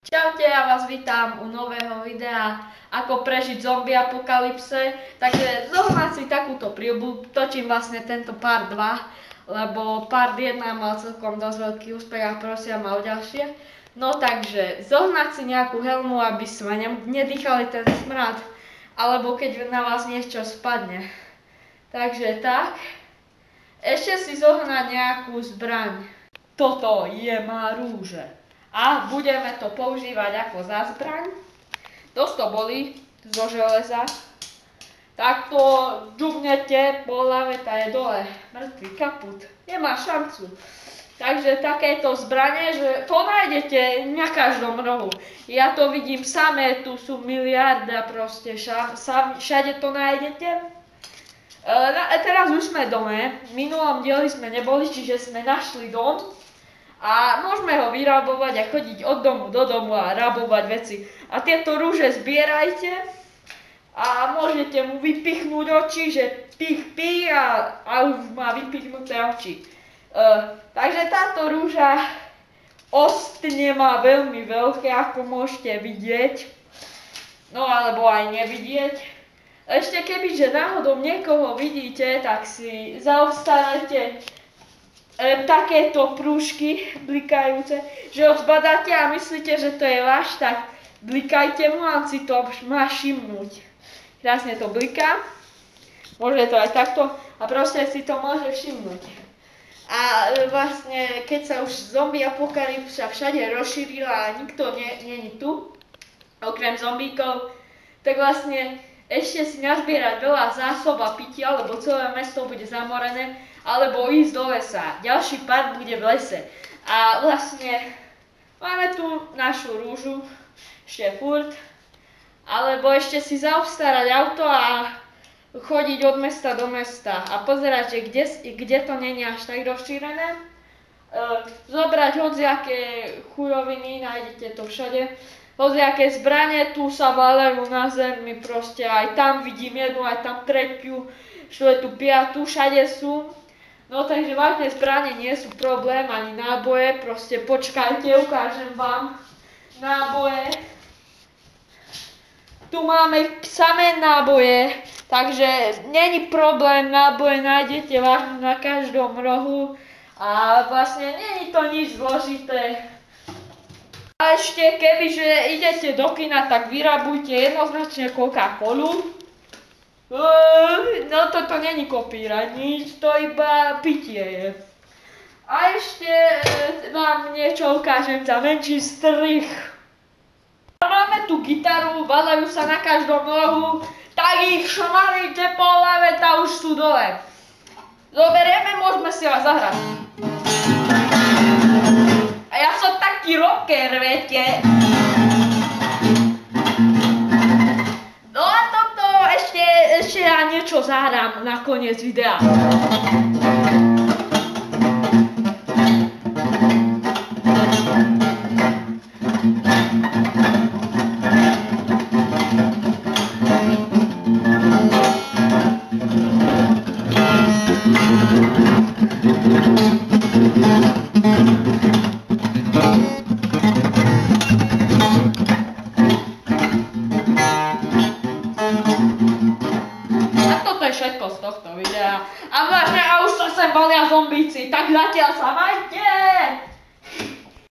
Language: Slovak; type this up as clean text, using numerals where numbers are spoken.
Čaute, ja vás vítam u nového videa ako prežiť zombie apokalypse. Takže zohnať si takúto príľubu, točím vlastne tento part 2, lebo part 1 mal celkom dosť veľký úspech a prosia ma o ďalšie. No takže zohnať si nejakú helmu, aby sme nedýchali ten smrad, alebo keď na vás niečo spadne. Takže tak. Ešte si zohnať nejakú zbraň. Toto je má rúže. A budeme to používať ako za zbraň. Dosť to bolí zo železa. Tak to džubnete po hlave, tá je dole. Mŕtvý kaput. Nemá šancu. Takže takéto zbrane, že to nájdete na každom rohu. Ja to vidím samé, tu sú miliarda proste, všade to nájdete. Teraz už sme dome, v minulom dieli sme neboli, čiže sme našli dom. A môžeme ho vyrabovať a chodiť od domu do domu a rabovať veci. A tieto rúže zbierajte a môžete mu vypichnúť oči, že pich a už má vypichnuté oči. Takže táto rúža ostne má veľmi veľké, ako môžete vidieť. No alebo aj nevidieť. Ešte kebyže náhodou niekoho vidíte, tak si zaobstarajte takéto prúžky blikajúce, že ho zbadáte a myslíte, že to je váš, tak blikajte mu a on si to má všimnúť. Krásne to bliká, môže to aj takto a proste si to môže všimnúť. A vlastne, keď sa už zombie apokalypsa všade rozšírila a nikto není tu, okrem zombíkov, tak vlastne ešte si nazbierať veľa zásob a pitia, lebo celé mesto bude zamorené, alebo ísť do lesa. Ďalší part bude v lese. A vlastne máme tu našu rúžu, ešte furt, alebo ešte si zaobstarať auto a chodiť od mesta do mesta a pozerať, že kde to nie je až tak rozšírené. Zobrať hodziaké chujoviny, nájdete to všade. Hodziaké zbrane tu sa váľajú na zemi, proste aj tam vidím jednu, aj tam tretiu, štvrtú, piatu, všade sú. No takže vážne zbrane nie sú problém, ani náboje, proste počkajte, ukážem vám náboje. Tu máme samé náboje, takže není problém, náboje nájdete vážne na každom rohu a vlastne není to nič zložité. A ešte kebyže idete do kina, tak vyrabujte jednoznačne Coca-Colu. No toto není kopírať, nič, to iba pitie je. A ešte vám niečo ukážem za menší strich. Máme tu gitaru, valajú sa na každom rohu, tak ich šmarite po hlave, tá už sú dole. Zoberieme, môžeme si vás zahrať. A ja som taký rocker, viete. No a toto ešte ja niečo zahrám na koniec videa. Všetko z tohto videa. A vlastne, a už sa sem valia zombíci, tak zatiaľ sa majte!